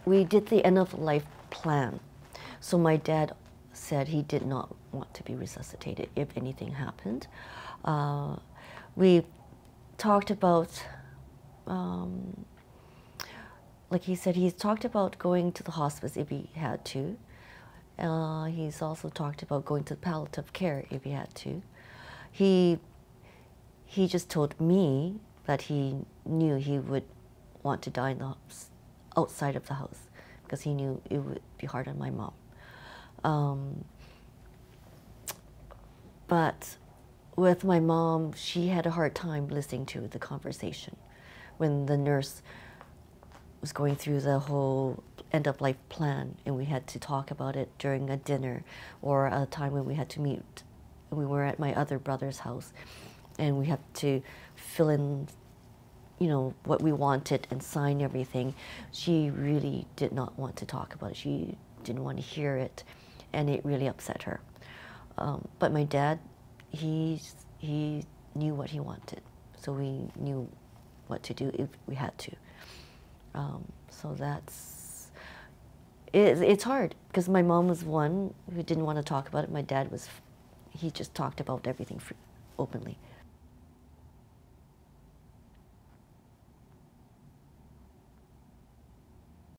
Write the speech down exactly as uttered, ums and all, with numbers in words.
we did the end of life plan. So my dad said he did not want to be resuscitated if anything happened. Uh, we talked about, um, like he said, he's talked about going to the hospice if he had to. Uh, he's also talked about going to palliative care if he had to. He, he just told me that he knew he would want to die in the outside of the house because he knew it would be hard on my mom. Um, but with my mom, she had a hard time listening to the conversation when the nurse was going through the whole end-of-life plan, and we had to talk about it during a dinner or a time when we had to meet. We were at my other brother's house, and we had to fill in, you know, what we wanted and sign everything. She really did not want to talk about it. She didn't want to hear it, and it really upset her. Um, but my dad, he, he knew what he wanted, so we knew what to do if we had to. Um, so that's, it, it's hard, because my mom was one who didn't want to talk about it. My dad was, he just talked about everything openly.